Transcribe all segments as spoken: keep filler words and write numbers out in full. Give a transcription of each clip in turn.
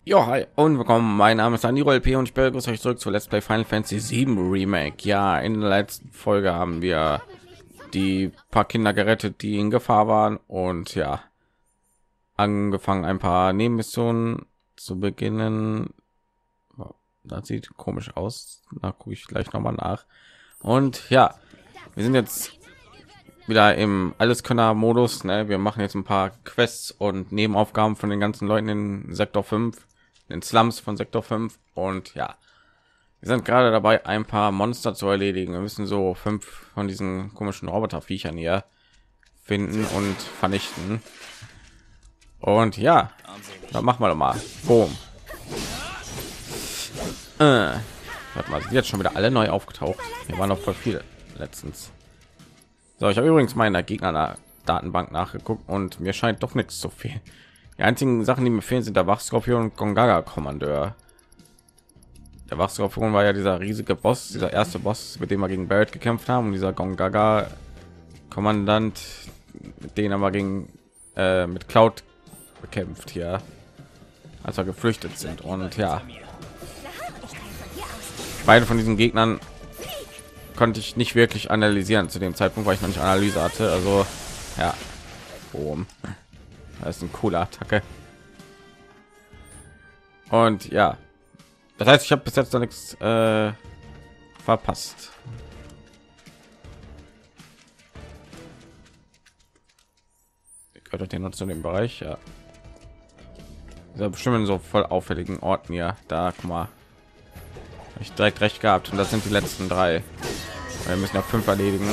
Ja, hi und willkommen. Mein Name ist Aniro L P und ich begrüße euch zurück zu Let's Play Final Fantasy sieben Remake. Ja, in der letzten Folge haben wir die paar Kinder gerettet, die in Gefahr waren, und ja, angefangen ein paar Nebenmissionen zu beginnen. Das sieht komisch aus. Da gucke ich gleich noch mal nach. Und ja, wir sind jetzt wieder im Alleskönner-Modus. Ne? Wir machen jetzt ein paar Quests und Nebenaufgaben von den ganzen Leuten in Sektor fünf, in den Slums von Sektor fünf. Und ja, wir sind gerade dabei, ein paar Monster zu erledigen. Wir müssen so fünf von diesen komischen Roboterviechern hier finden und vernichten. Und ja, dann machen wir doch mal. Boom. Äh, warte mal, sind jetzt schon wieder alle neu aufgetaucht? Hier waren noch voll viele letztens. So, ich habe übrigens mal in der Gegner-Datenbank nachgeguckt und mir scheint doch nichts zu fehlen. Die einzigen Sachen, die mir fehlen, sind der Wachskorpion und Gongaga-Kommandeur. Der Wachskorpion war ja dieser riesige Boss, dieser erste Boss, mit dem wir gegen Barrett gekämpft haben, und dieser Gongaga-Kommandant, mit denen wir gegen äh, mit Cloud bekämpft hier, als wir geflüchtet sind. Und ja, beide von diesen Gegnern konnte ich nicht wirklich analysieren zu dem Zeitpunkt, weil ich noch nicht Analyse hatte. Also ja, boom. Das ist ein cooler Attacke. Und ja, das heißt, ich habe bis jetzt noch nichts äh, verpasst. Gehört den zu dem Bereich, ja. Dieser bestimmt so voll auffälligen Orten hier. Da, guck mal. Hab ich direkt recht gehabt, und das sind die letzten drei. Wir müssen ja fünf erledigen.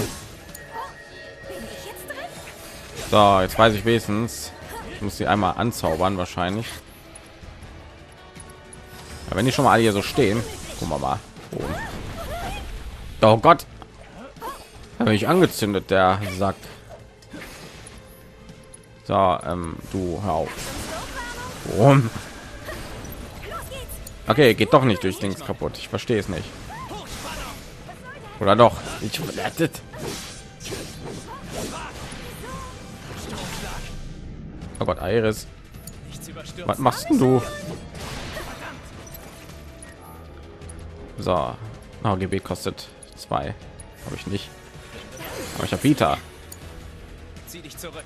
So, jetzt weiß ich wenigstens, ich muss sie einmal anzaubern wahrscheinlich. Aber wenn die schon mal alle hier so stehen, gucken wir mal. Oh, oh Gott, habe ich angezündet, der Sack. So, ähm, du hör auf. Warum? Okay, geht doch nicht durch Dings kaputt. Ich verstehe es nicht. Oder doch? Ich verlettet. Oh Gott, Iris. Was machst denn du? So, oh, G B kostet zwei. Habe ich nicht. Aber ich habe Vita. Zieh dich zurück.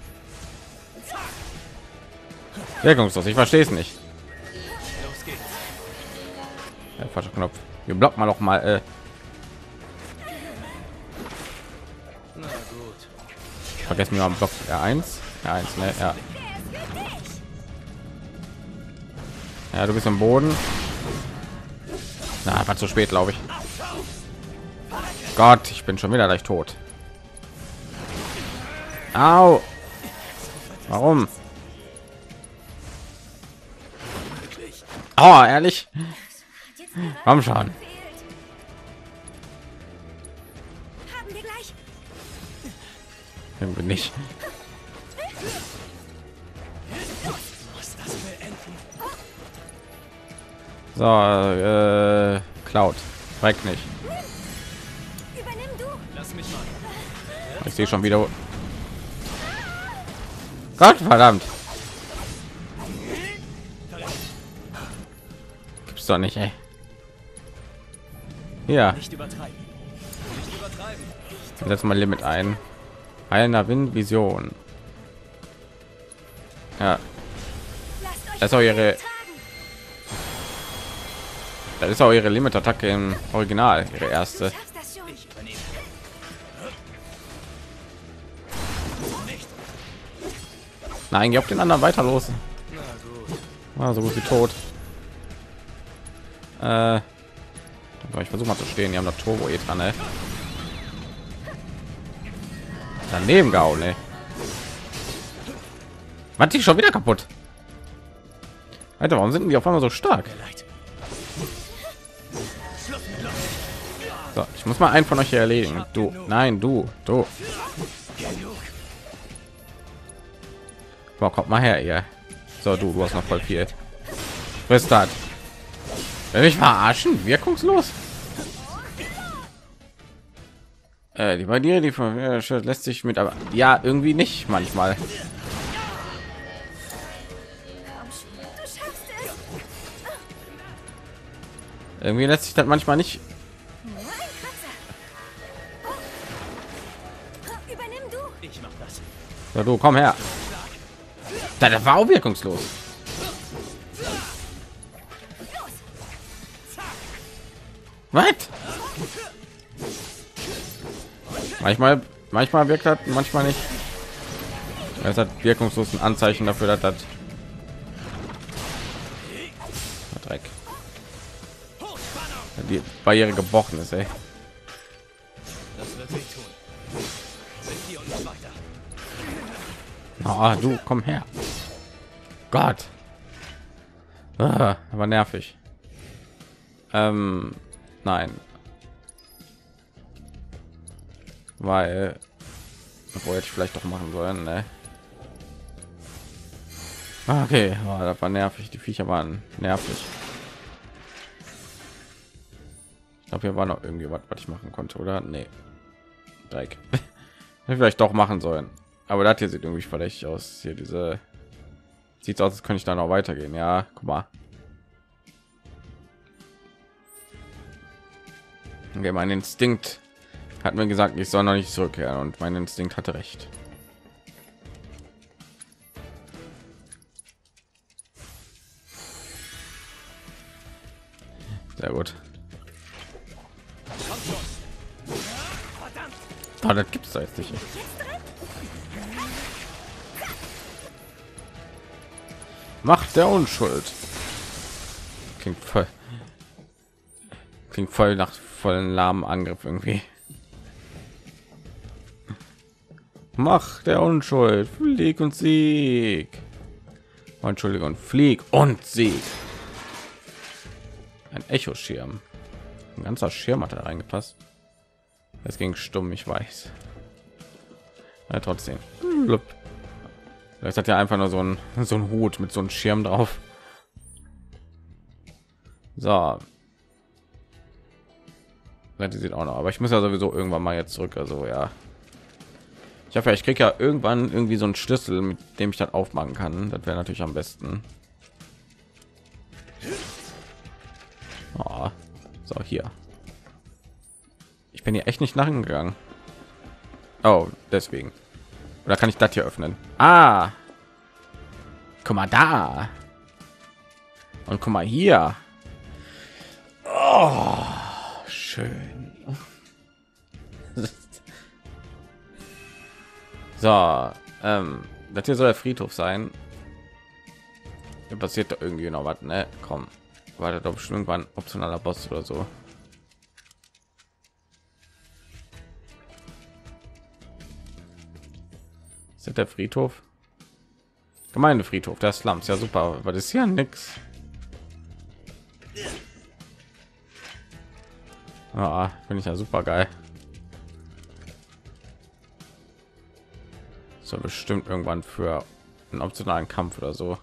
Wirkungslos. Ich verstehe es nicht. Ja, falscher Knopf. Wir blocken mal noch mal. Äh, Vergessen wir am Block R eins. R eins, ne? Ja. Ja, du bist am Boden. Na, war zu spät, glaube ich. Gott, ich bin schon wieder gleich tot. Au. Warum? Oh, ehrlich? Komm schon. Irgendwie nicht. So, äh, Cloud, weg nicht. Ich sehe schon wieder. Gott verdammt. Gibt's doch nicht, ey. Ja. Setz mal Limit ein. Einer Wind Vision. Ja. Das ist auch ihre. Das ist auch ihre Limit Attacke im Original, ihre erste. Nein, geh auf den anderen weiter los. Ah, so gut wie tot. Äh, ich versuche mal zu stehen. Die haben das Turbo eh dran, ey. Daneben gehauen, ey. Was, die schon wieder kaputt? Alter, warum sind die auf einmal so stark? So, ich muss mal einen von euch hier erledigen. Du, nein, du, du. Boah, kommt mal her, ihr. So, du, du hast noch voll viel. Was ist das? Will mich verarschen? Wirkungslos? Äh, die bei dir, die von äh, lässt sich mit, aber ja, irgendwie nicht manchmal. Irgendwie lässt sich das manchmal nicht. Übernimm du. Ich mach das. So, du komm her. Das war auch wirkungslos. Was? Manchmal, manchmal wirkt das, manchmal nicht. Es hat wirkungslos ein Anzeichen dafür, dass das Dreck. Die Barriere gebrochen ist, ey. Das wird wehtun. Sind hier und nicht weiter. Oh, du komm her. Gott. Ah, aber nervig. Ähm, nein. Weil, obwohl hätte ich vielleicht doch machen sollen, ne? Ah, okay, oh, das war nervig. Die Viecher waren nervig. Ich glaube, hier war noch irgendwie was, was ich machen konnte, oder? Nee. Dreck. Hätte vielleicht doch machen sollen. Aber das hier sieht irgendwie verdächtig aus. Hier diese sieht aus, als könnte ich da noch weitergehen. Ja, guck mal. Okay, mein Instinkt hat mir gesagt, ich soll noch nicht zurückkehren und mein Instinkt hatte recht. Sehr gut. Oh, das gibt's da jetzt nicht. Macht der Unschuld. Klingt voll, klingt voll nach vollen lahmen Angriff irgendwie. Mach der Unschuld, flieg und Sieg. Oh, Entschuldigung, flieg und Sieg. Ein Echo-Schirm. Ein ganzer Schirm hat da reingepasst. Es ging stumm, ich weiß. Ja, trotzdem. Vielleicht hat ja einfach nur so ein so ein Hut mit so einem Schirm drauf. So. Die sieht auch noch, aber ich muss ja sowieso irgendwann mal jetzt zurück. Also ja. Ich hoffe, ich kriege ja irgendwann irgendwie so einen Schlüssel, mit dem ich das aufmachen kann. Das wäre natürlich am besten. Oh. So, hier. Ich bin hier echt nicht nachgegangen. Oh, deswegen. Oder kann ich das hier öffnen? Ah. Guck mal da. Und guck mal hier. Oh, schön. So, ähm, das hier soll der Friedhof sein. Hier passiert da irgendwie noch was, ne? Komm, wartet doch bestimmt irgendwann ein optionaler Boss oder so. Ist das der Friedhof? Gemeindefriedhof, der Slums, ja super, aber das ist ja nix. Ah, finde ich ja super geil. So bestimmt irgendwann für einen optionalen Kampf oder so.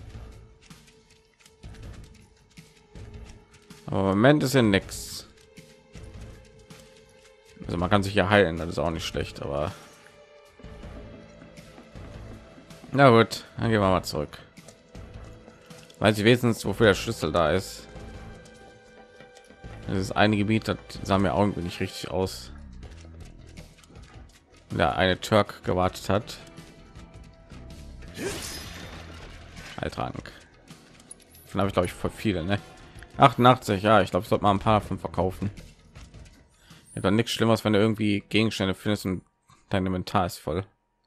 Aber im Moment ist ja nix. Also man kann sich ja heilen, das ist auch nicht schlecht, aber na gut, dann gehen wir mal zurück. Weiß ich wenigstens, wofür der Schlüssel da ist. Das ist ein Gebiet, das sah mir irgendwie nicht richtig aus. Ja, eine Türk gewartet hat. Heiltrank. Von habe ich glaube ich voll viele, ne? achtundachtzig, ja, ich glaube, ich sollte mal ein paar davon verkaufen. Ja, dann nichts Schlimmes, wenn du irgendwie Gegenstände findest und dein Inventar ist voll.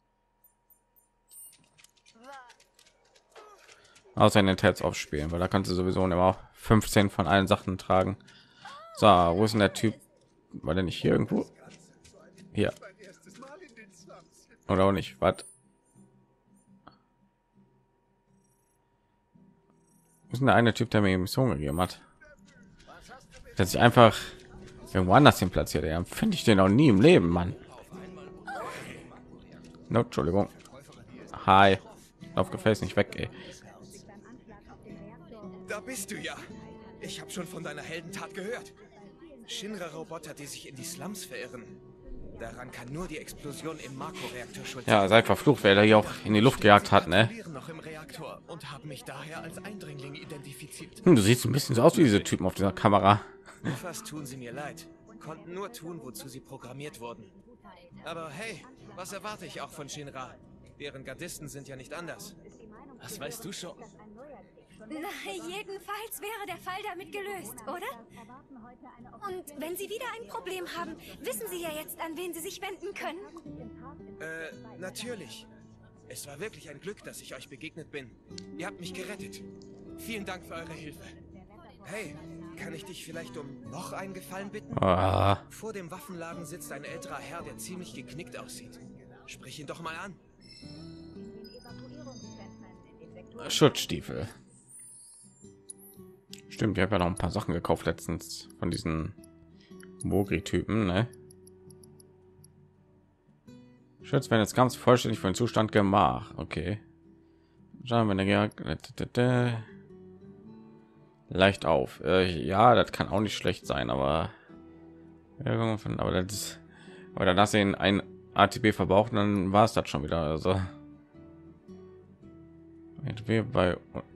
Außer in den Tabs aufspielen, weil da kannst du sowieso immer fünfzehn von allen Sachen tragen. So, wo ist denn der Typ? War der nicht hier irgendwo? Hier. Oder auch nicht? Was? Wo ist denn der eine Typ, der mir die Mission gegeben hat? Dass ich einfach irgendwo anders hin platziert. Ja, finde ich den auch nie im Leben, Mann. No, Entschuldigung. Hi. Auf Gefäß nicht weg, ey. Da bist du ja. Ich habe schon von deiner Heldentat gehört. Shinra-Roboter, die sich in die Slums verirren. Daran kann nur die Explosion im Marco-Reaktor schuld Ja, seid verflucht, wer der hier auch in die Luft gejagt hat, ne? noch im Reaktor und haben mich daher als Eindringling identifiziert. Hm, du siehst ein bisschen so aus wie diese Typen auf dieser Kamera. Fast tun sie mir leid. Konnten nur tun, wozu sie programmiert wurden. Aber hey, was erwarte ich auch von Shinra? Deren Gardisten sind ja nicht anders. Was weißt du schon? Na, jedenfalls wäre der Fall damit gelöst, oder? Und wenn Sie wieder ein Problem haben, wissen Sie ja jetzt, an wen Sie sich wenden können. Äh, natürlich. Es war wirklich ein Glück, dass ich euch begegnet bin. Ihr habt mich gerettet. Vielen Dank für eure Hilfe. Hey, kann ich dich vielleicht um noch einen Gefallen bitten? Ah, Vor dem Waffenladen sitzt ein älterer Herr, der ziemlich geknickt aussieht. Sprich ihn doch mal an. Schutzstiefel. Stimmt, ich habe ja noch ein paar Sachen gekauft letztens von diesen Mogri-Typen, ne? Schutz werden jetzt ganz vollständig für den Zustand gemacht. Okay. Schauen wir mal. Leicht auf. Äh, ja, das kann auch nicht schlecht sein, aber aber das ist, aber dann hast du ihn ein A T B verbraucht, dann war es das schon wieder. Also bei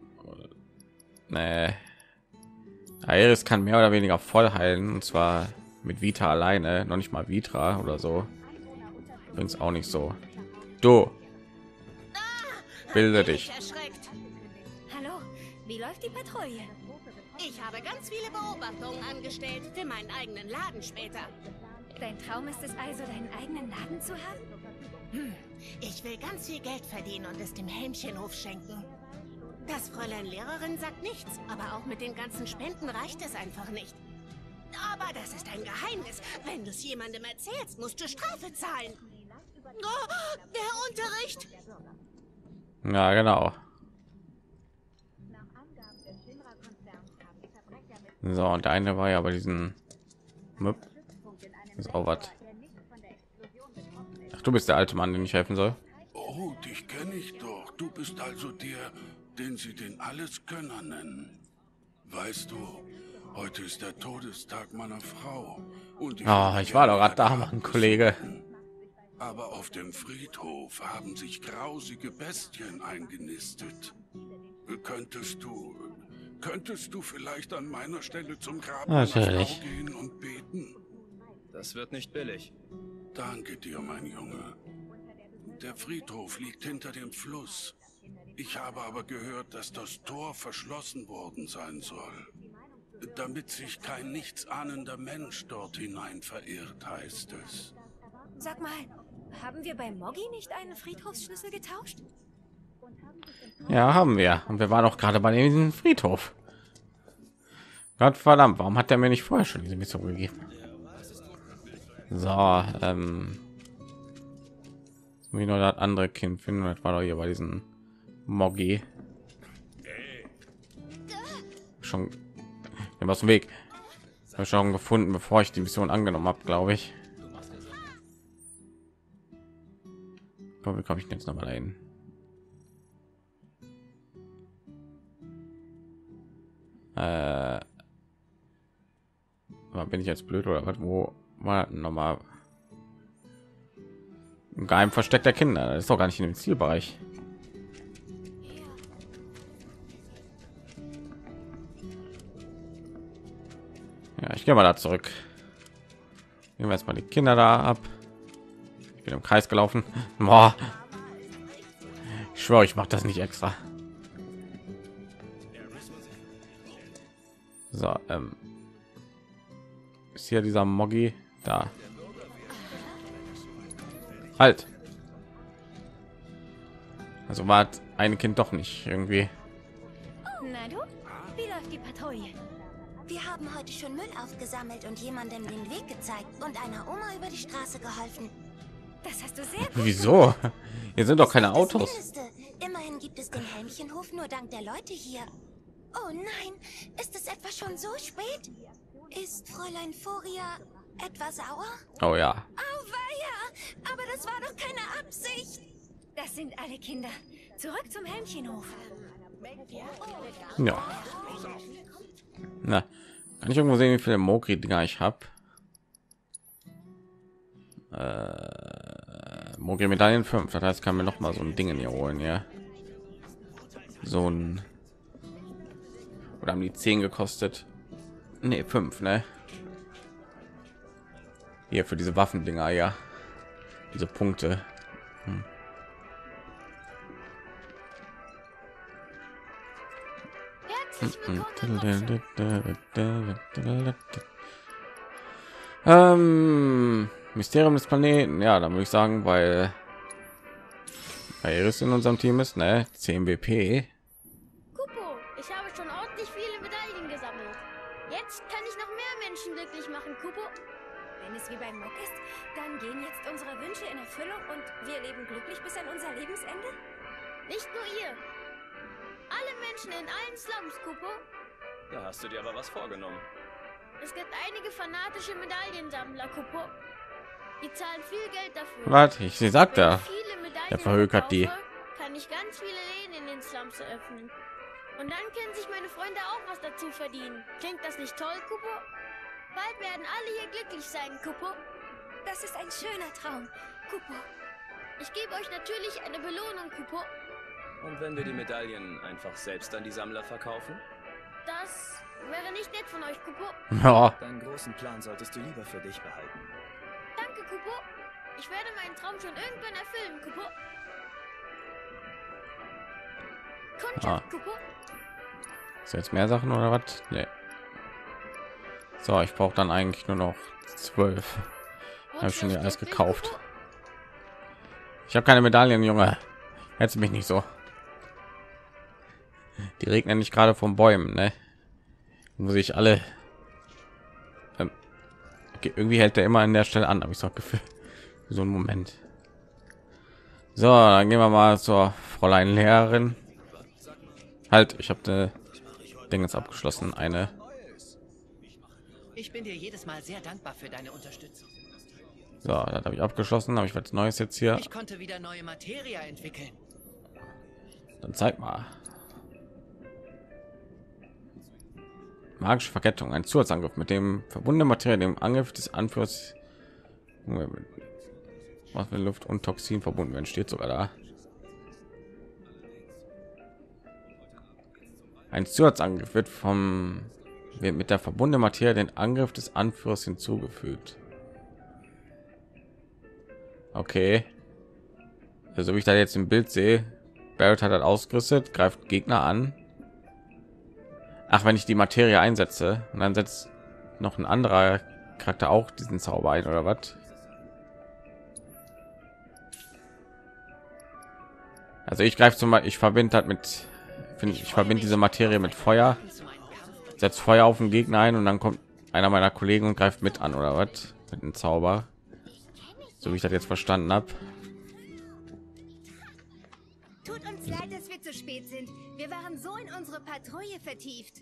nee. Aeris kann mehr oder weniger voll heilen, und zwar mit Vita alleine, noch nicht mal Vitra oder so. Übrigens auch nicht so. Du bilde dich. Hallo, wie läuft die Patrouille? Ich habe ganz viele Beobachtungen angestellt für meinen eigenen Laden später. Dein Traum ist es also, deinen eigenen Laden zu haben? Hm. Ich will ganz viel Geld verdienen und es dem Helmchenhof schenken. Das Fräulein Lehrerin sagt nichts, aber auch mit den ganzen Spenden reicht es einfach nicht. Aber das ist ein Geheimnis. Wenn du es jemandem erzählst, musst du Strafe zahlen. Oh, der Unterricht! Ja, genau. So, und der eine war ja bei diesen Möp. Ist auch was. Ach, du bist der alte Mann, den ich helfen soll. Oh, dich kenne ich doch. Du bist also der, den sie den Alleskönner nennen. Weißt du, heute ist der Todestag meiner Frau. Und ich, oh, ich war doch gerade da, Mann, Kollege. Aber auf dem Friedhof haben sich grausige Bestien eingenistet. Könntest du, könntest du vielleicht an meiner Stelle zum Grab meiner Natürlich. Frau gehen und beten? Das wird nicht billig. Danke dir, mein Junge. Der Friedhof liegt hinter dem Fluss. Ich habe aber gehört, dass das Tor verschlossen worden sein soll, damit sich kein nichtsahnender Mensch dort hinein verirrt, heißt es. Sag mal, haben wir bei Moggi nicht einen Friedhofsschlüssel getauscht? Ja, haben wir. Und wir waren auch gerade bei diesem Friedhof. Gott verdammt, warum hat er mir nicht vorher schon diese Mission gegeben? So, ähm, wie nur das andere Kind finden. Das war doch hier bei diesen Moggi. Schon was dem Weg. Habe schon gefunden, bevor ich die Mission angenommen habe, glaube ich. Aber wie komme ich denn jetzt noch mal dahin? Äh, bin ich jetzt blöd oder was? Wo war noch mal ein geheim Versteck der Kinder? Das ist doch gar nicht in dem Zielbereich. Ja, ich gehe mal da zurück. Nehmen wir jetzt mal die Kinder da ab. Ich bin im Kreis gelaufen. Boah. Ich schwöre, ich mache das nicht extra. So, ähm, ist hier dieser Moggi da? Halt. Also war ein Kind doch nicht irgendwie. Na du, wie läuft die Patrouille? Wir haben heute schon Müll aufgesammelt und jemandem den Weg gezeigt und einer Oma über die Straße geholfen. Das hast du sehr gut. Wieso? Hier sind doch keine Das Autos. Mindeste. Immerhin gibt es den Helmchenhof nur dank der Leute hier. Oh nein, ist es etwa schon so spät? Ist Fräulein Foria etwa sauer? Oh ja. Auweia, aber das war doch keine Absicht. Das sind alle Kinder. Zurück zum Helmchenhof. Ja. Na, kann ich irgendwo sehen, wie viele Mogri-Dinger ich habe? Äh, Mogri Medaillen fünf. Das heißt, kann mir noch mal so ein Ding in hier holen, ja. So ein, oder haben die zehn gekostet? Nee, fünf, ne? Hier für diese Waffendinger, ja. Diese Punkte. Hm. Ähm, Mysterium des Planeten, ja, dann würde ich sagen, weil weil Iris in unserem Team ist, ne? zehn B P. Kupo, ich habe schon ordentlich viele Medaillen gesammelt. Jetzt kann ich noch mehr Menschen glücklich machen, Kupo. Wenn es wie beim Muck ist, dann gehen jetzt unsere Wünsche in Erfüllung und wir leben glücklich bis an unser Lebensende? Nicht nur ihr. Alle Menschen in allen Slums, Kupo. Da hast du dir aber was vorgenommen. Es gibt einige fanatische Medaillensammler, Kupo. Die zahlen viel Geld dafür. Warte, ich sie sagt Wenn ja. ich viele Medaillen Der verhökert die. verkaufe, kann ich ganz viele Läden in den Slums eröffnen. Und dann können sich meine Freunde auch was dazu verdienen. Klingt das nicht toll, Kupo? Bald werden alle hier glücklich sein, Kupo. Das ist ein schöner Traum, Kupo. Ich gebe euch natürlich eine Belohnung, Kupo. Und wenn wir die Medaillen einfach selbst an die Sammler verkaufen? Das wäre nicht nett von euch, Kupo. Ja, Deinen großen Plan solltest du lieber für dich behalten. Danke, Kupo. Ich werde meinen Traum schon irgendwann erfüllen, Kupo. Kundschaft, Ah. Kupo. ist jetzt mehr Sachen oder was? Nee. So, ich brauche dann eigentlich nur noch zwölf. Habe ich schon hier alles gekauft. Ich habe keine Medaillen, Junge. Jetzt mich nicht so. Die regnen nicht gerade von Bäumen, ne? Muss ich alle. Ähm, okay, irgendwie hält der immer an der Stelle an, habe ich so ein Gefühl. So ein Moment. So, dann gehen wir mal zur Fräulein Lehrerin. Halt, ich habe eine Ding jetzt abgeschlossen. Eine. Ich bin dir jedes Mal sehr dankbar für deine Unterstützung. So, das habe ich abgeschlossen. Habe ich was Neues jetzt hier? Ich konnte wieder neue Materie entwickeln. Dann zeig mal. Magische Verkettung, ein Zusatzangriff mit dem verbundene Materie, dem Angriff des Anführers, was mit Luft und Toxin verbunden werden, steht sogar da. Ein Zusatzangriff wird vom wird mit der verbundenen Materie den Angriff des Anführers hinzugefügt. Okay, also wie ich da jetzt im Bild sehe, Barrett hat das ausgerüstet, greift Gegner an. Ach, wenn ich die Materie einsetze und dann setzt noch ein anderer Charakter auch diesen Zauber ein oder was? Also ich greife zum Beispiel, ich verbinde halt mit, finde ich, ich verbinde diese Materie mit Feuer, setzt Feuer auf den Gegner ein und dann kommt einer meiner Kollegen und greift mit an oder was? Mit dem Zauber, so wie ich das jetzt verstanden habe. Tut uns leid, dass wir zu spät sind. Wir waren so in unsere Patrouille vertieft.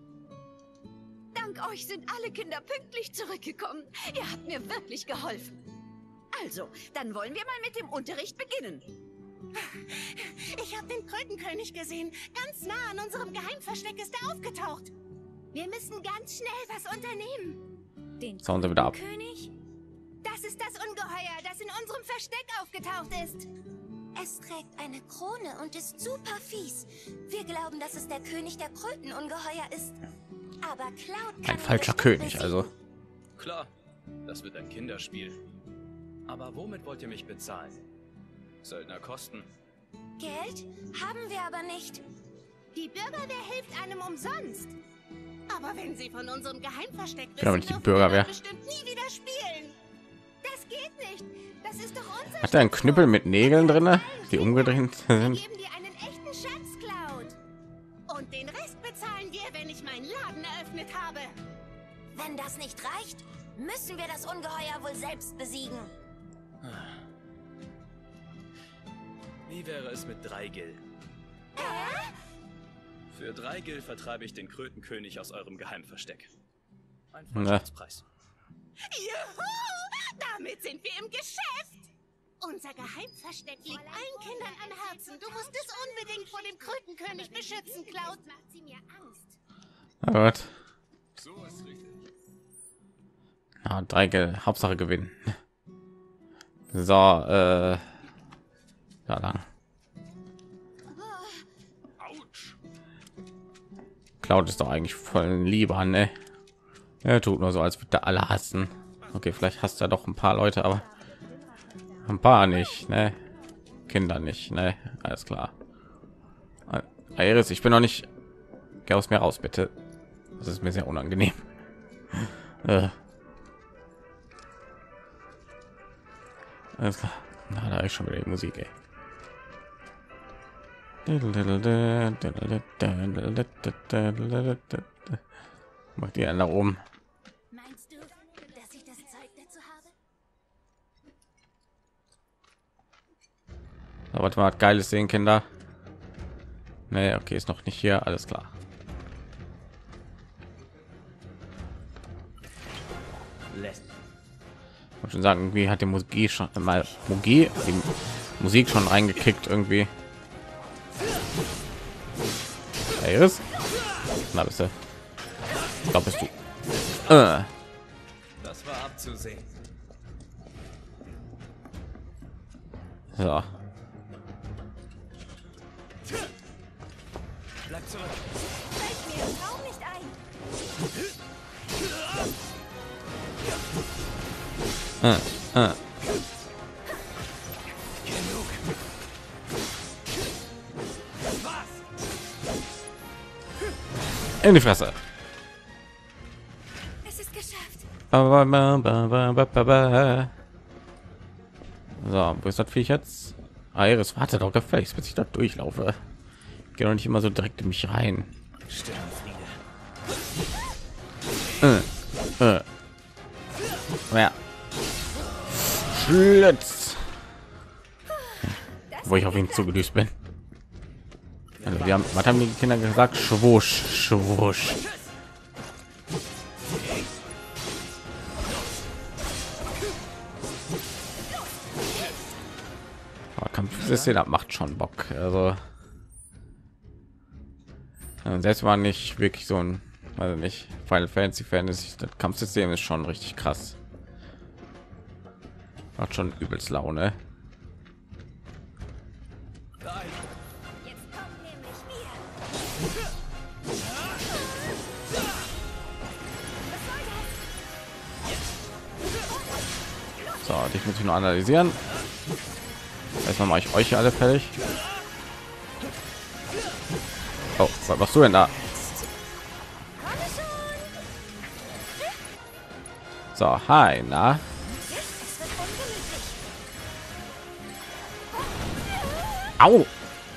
Dank euch sind alle Kinder pünktlich zurückgekommen. Ihr habt mir wirklich geholfen. Also, dann wollen wir mal mit dem Unterricht beginnen. Ich habe den Krötenkönig gesehen. Ganz nah an unserem Geheimversteck ist er aufgetaucht. Wir müssen ganz schnell was unternehmen. Den Zauen Sie wieder ab. König? Das ist das Ungeheuer, das in unserem Versteck aufgetaucht ist. Es trägt eine Krone und ist super fies. Wir glauben, dass es der König der Krötenungeheuer ist. Aber Cloud kann Ein ihn falscher bestimmt König, besiegen. also. Klar, das wird ein Kinderspiel. Aber womit wollt ihr mich bezahlen? Söldner kosten. Geld haben wir aber nicht. Die Bürgerwehr hilft einem umsonst. Aber wenn sie von unserem Geheimversteck wissen, Ja, wenn ich die dürfen Bürgerwehr- wir bestimmt nie wieder spielen. Das geht nicht. Das ist doch unser Hat er einen Knüppel mit Nägeln drinne, die umgedreht Wir sind? geben dir einen echten Schatz, Cloud. Und den Rest bezahlen wir, wenn ich meinen Laden eröffnet habe. Wenn das nicht reicht, müssen wir das Ungeheuer wohl selbst besiegen. Wie wäre es mit drei Gil? Für drei Gil vertreibe ich den Krötenkönig aus eurem Geheimversteck. Ein Freundschaftspreis. Juhu! Damit sind wir im Geschäft. Unser Geheimversteck liegt allen Kindern am Herzen. Du musst es unbedingt vor dem Krötenkönig beschützen, Cloud. Macht sie mir Angst. Na gut. Ja, drei Geld, Hauptsache gewinnen. So, äh, da lang. Cloud ist doch eigentlich voll lieber, ne? Er tut nur so, als würde er alle hassen. Okay, vielleicht hasst er doch ein paar Leute, aber ein paar nicht, ne? Kinder nicht, ne? Alles klar. Iris, ich bin noch nicht. Geh aus mir raus, bitte. Das ist mir sehr unangenehm. äh. Alles klar. Na, da ist schon wieder die Musik, ey. Macht die nach oben. Meinst du, dass ich das Zeug dazu habe? So, warte mal, geiles sehen, Kinder. Nee, okay, ist noch nicht hier, alles klar. Ich muss schon sagen, irgendwie hat die Musik schon mal Musik, die Musik schon reingekickt irgendwie. Iris? Na, bist du? Ich glaube, bist du. Äh. Das war abzusehen. So. Bleib zurück. Fällt mir im Traum nicht ein. Äh, äh. Genug. Was? In die Fresse. Es ist geschafft. Ba, ba, ba, ba, ba, ba, ba. So, wo ist das Viech jetzt? Iris, warte doch gefälligst, bis ich da durchlaufe. Geh doch nicht immer so direkt in mich rein. Äh, äh. Ja. Schlitz. Wo ich auf ihn zugedüst bin. Also wir haben, was haben die Kinder gesagt? Schwusch, schwusch. Aber Kampfsystem, das macht schon Bock. Also selbst war nicht wirklich so ein, also nicht Final Fantasy Fan ist, das Kampfsystem ist schon richtig krass. Macht schon übelst Laune. Jetzt kommt nämlich wir. So, dich muss ich nur analysieren. Erstmal mache ich euch hier alle fertig. Oh, was machst du denn da? So, hi, na? Au!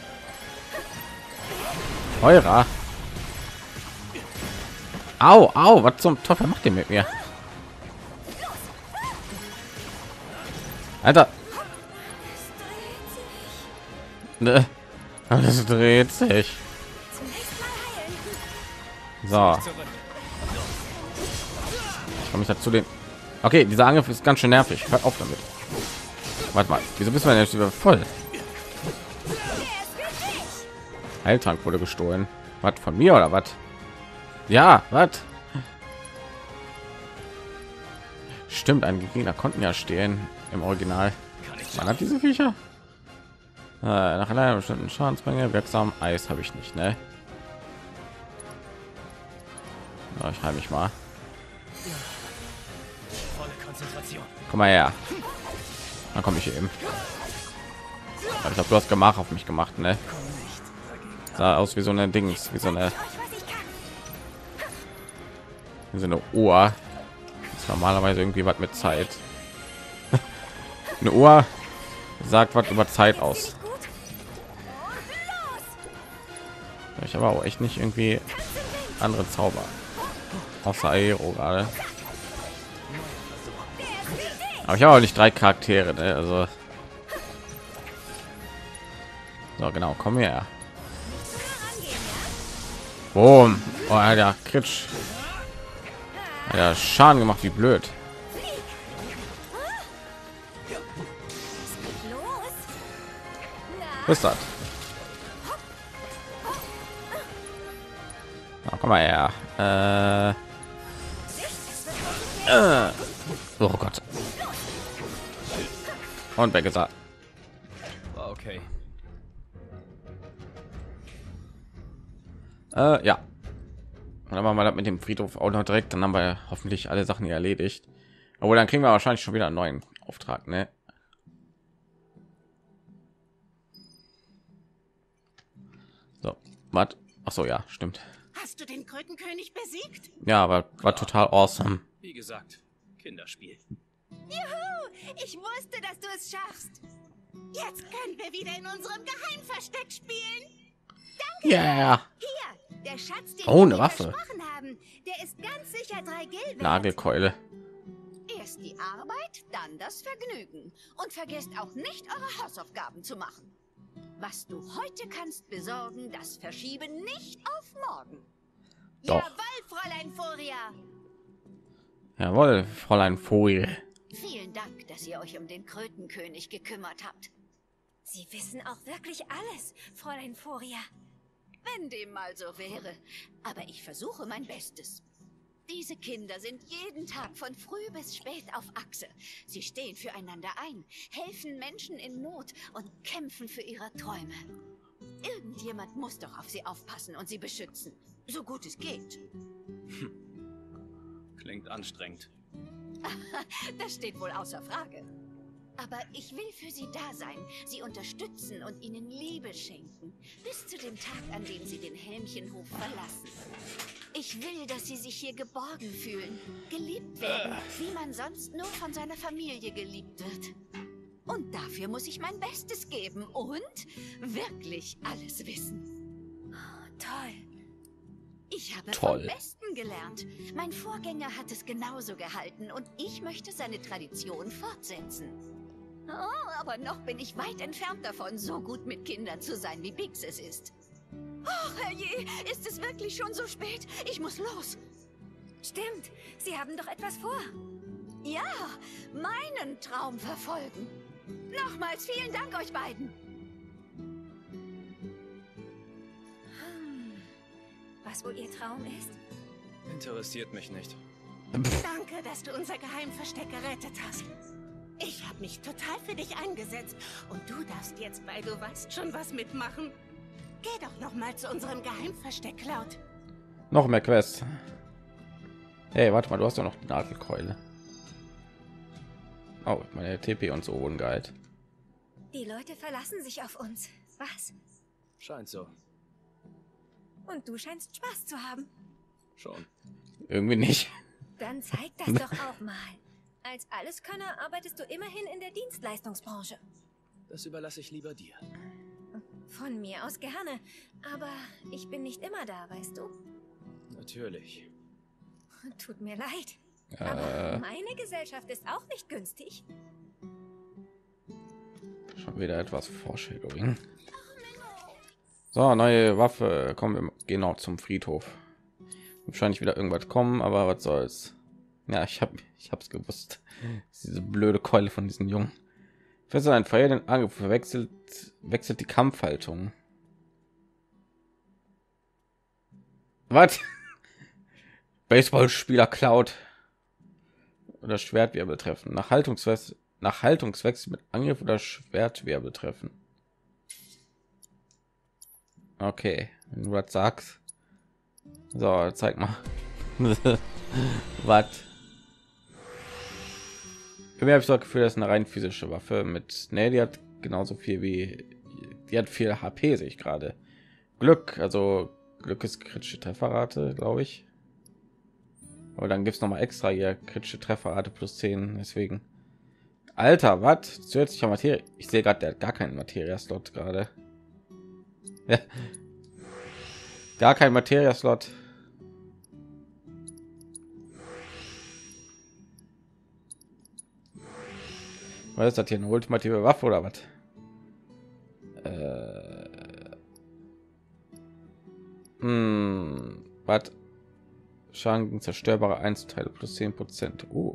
Eurer. Au, au, was zum Teufel macht ihr mit mir? Alter. Ne, alles dreht sich. So. Ich komme mich dazu den. Okay, dieser Angriff ist ganz schön nervig. Hört auf damit. Warte mal, wieso bist du denn jetzt wieder voll? Heiltrank wurde gestohlen. Was von mir oder was? Ja, was? Stimmt, ein Gegner konnten ja stehen im Original. Man hat diese Viecher. Äh, nach einer bestimmten Schadensmenge wirksam Eis habe ich nicht, ne? Ja, ich heile mich mal. Komm mal her. Dann komme ich hier eben. Ich habe du hast Gemach auf mich gemacht, ne? Sah aus wie so eine Dings, wie so eine, wie so eine Uhr. Das ist normalerweise irgendwie was mit Zeit. Eine Uhr sagt was über Zeit aus. Ich habe auch echt nicht irgendwie andere Zauber außer Aero gerade. Aber ich habe auch nicht drei Charaktere, ne? Also so, genau, komm her. Boom. Oh, ja, Kritsch. Ja, Schaden gemacht, wie blöd. Was ist das? Oh, komm mal her. Äh, äh. Oh Gott. Und weggesagt. War okay. Äh, ja. Und dann machen wir das mit dem Friedhof auch noch direkt. Dann haben wir hoffentlich alle Sachen hier erledigt. Aber dann kriegen wir wahrscheinlich schon wieder einen neuen Auftrag, ne? So, was? Ach so, ja, stimmt. Hast du den Krötenkönig besiegt? Ja, aber war total awesome. Wie gesagt, Kinderspiel. Juhu! Ich wusste, dass du es schaffst. Jetzt können wir wieder in unserem Geheimversteck spielen. Danke. Yeah. Hier, der Schatz, den Oh, wir eine dir Waffe. versprochen haben, der ist ganz sicher drei Gil wert. Nagelkeule. Erst die Arbeit, dann das Vergnügen. Und vergesst auch nicht, eure Hausaufgaben zu machen. Was du heute kannst besorgen, das verschiebe nicht auf morgen. Doch. Jawohl, Fräulein Furia. Jawohl, Fräulein Vogel. Vielen Dank, dass ihr euch um den Krötenkönig gekümmert habt. Sie wissen auch wirklich alles, Fräulein Furia. Wenn dem mal so wäre. Aber ich versuche mein Bestes. Diese Kinder sind jeden Tag von früh bis spät auf Achse. Sie stehen füreinander ein, helfen Menschen in Not und kämpfen für ihre Träume. Irgendjemand muss doch auf sie aufpassen und sie beschützen, so gut es geht. Klingt anstrengend. Das steht wohl außer Frage. Aber ich will für sie da sein, sie unterstützen und ihnen Liebe schenken. Bis zu dem Tag, an dem sie den Helmchenhof verlassen. Ich will, dass sie sich hier geborgen fühlen, geliebt werden, wie man sonst nur von seiner Familie geliebt wird. Und dafür muss ich mein Bestes geben und wirklich alles wissen. Oh, toll. Ich habe Toll. vom Besten gelernt. Mein Vorgänger hat es genauso gehalten und ich möchte seine Tradition fortsetzen. Oh, aber noch bin ich weit entfernt davon, so gut mit Kindern zu sein, wie Bix es ist. Oh, herrje, ist es wirklich schon so spät? Ich muss los. Stimmt, Sie haben doch etwas vor. Ja, meinen Traum verfolgen. Nochmals vielen Dank euch beiden. Hm. Was wohl Ihr Traum ist? Interessiert mich nicht. Danke, dass du unser Geheimversteck gerettet hast. Ich habe mich total für dich eingesetzt. Und du darfst jetzt, weil du weißt, schon was mitmachen. Geh doch noch mal zu unserem Geheimversteck, Cloud. Noch mehr Quests. Hey, warte mal, du hast doch noch die Nagelkeule. Oh, meine T P und so wurden geheilt. Die Leute verlassen sich auf uns. Was? Scheint so. Und du scheinst Spaß zu haben. Schon. Irgendwie nicht. Dann zeig das doch auch mal. Als Alleskönner arbeitest du immerhin in der Dienstleistungsbranche. Das überlasse ich lieber dir. Von mir aus gerne. Aber ich bin nicht immer da, weißt du? Natürlich. Tut mir leid. Äh. Aber meine Gesellschaft ist auch nicht günstig. Schon wieder etwas Foreshadowing. So, neue Waffe. Kommen wir gehen auch zum Friedhof. Wahrscheinlich wieder irgendwas kommen, aber was soll's. Ja, ich habe ich hab's gewusst. Diese blöde Keule von diesen Jungen. Für so ein verheerenden Angriff verwechselt wechselt die Kampfhaltung. Was? Baseballspieler klaut oder Schwertwirbel treffen. Nach Haltungswechsel nach Haltungswechsel mit Angriff oder Schwertwirbel treffen. Okay, wenn du das sagst. So, zeig mal. Was? Irgendwie habe ich das Gefühl, das ist eine rein physische Waffe mit, ne, die hat genauso viel wie, die hat viel H P, sehe ich gerade. Glück, also Glück ist kritische Trefferrate, glaube ich. Aber dann gibt es noch mal extra hier kritische Trefferrate plus zehn, deswegen. Alter, was? Zusätzlicher Materie. Ich sehe gerade, der hat gar keinen Materia-Slot gerade. Ja. Gar kein Materia-Slot. Was ist das hier, eine ultimative Waffe oder was? Äh, hm, was? Schaden gegen zerstörbare Einzelteile plus zehn Prozent. Oh.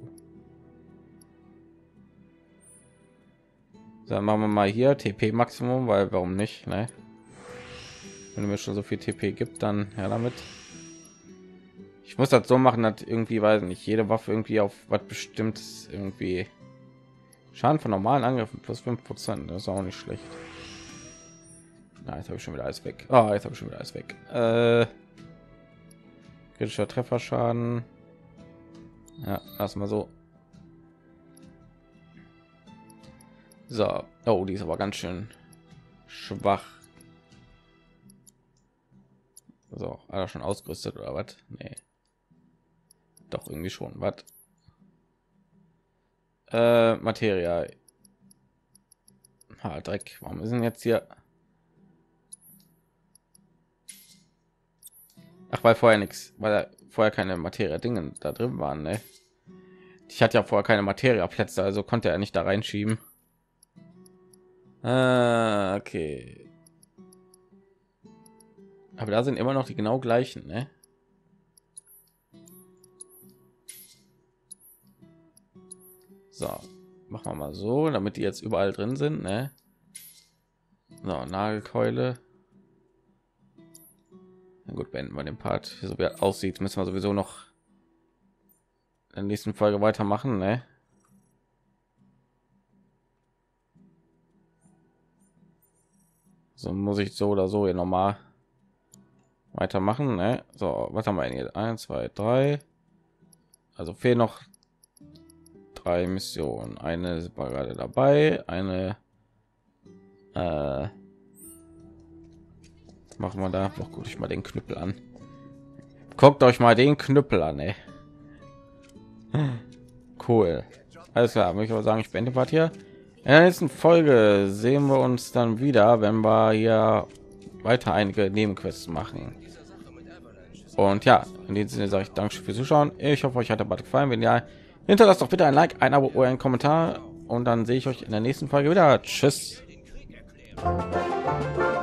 Dann machen wir mal hier T P Maximum, weil warum nicht, ne? Wenn du mir schon so viel T P gibt, dann ja damit. Ich muss das so machen, dass irgendwie, weiß nicht, jede Waffe irgendwie auf was Bestimmtes irgendwie Schaden von normalen Angriffen plus fünf Prozent. Das ist auch nicht schlecht. Na, jetzt habe ich schon wieder alles weg. Ah, jetzt habe ich schon wieder alles weg. Äh, kritischer Trefferschaden. Ja, erstmal so. So. Oh, die ist aber ganz schön schwach. So, hat er schon ausgerüstet oder was? Nee. Doch irgendwie schon. Was? Äh, Materia. Ha, Dreck. Warum ist denn jetzt hier? Ach, weil vorher nichts, weil er vorher keine Materia Dinge da drin waren, ne? Ich hatte ja vorher keine Materia Plätze, also konnte er nicht da reinschieben. Ah, okay. Aber da sind immer noch die genau gleichen, ne? So, machen wir mal so, damit die jetzt überall drin sind, ne? So, Nagelkeule. Na gut, beenden wir den Part. So wie er aussieht, müssen wir sowieso noch in der nächsten Folge weitermachen, ne? So muss ich so oder so hier noch mal weitermachen, ne? So, was haben wir denn hier? Eins, zwei, drei. Also fehlen noch drei Missionen. Eine war gerade dabei, eine äh, machen wir da noch. Gut, ich mal den Knüppel an. Guckt euch mal den Knüppel an, ey. Cool. Alles klar, möchte ich aber sagen, ich beende Part hier. In der nächsten Folge sehen wir uns dann wieder, wenn wir hier weiter einige Nebenquests machen. Und ja, in diesem Sinne sage ich danke fürs Zuschauen. Ich hoffe, euch hat der Part gefallen. Wenn ja, hinterlasst doch bitte ein Like, ein Abo oder einen Kommentar. Und dann sehe ich euch in der nächsten Folge wieder. Tschüss.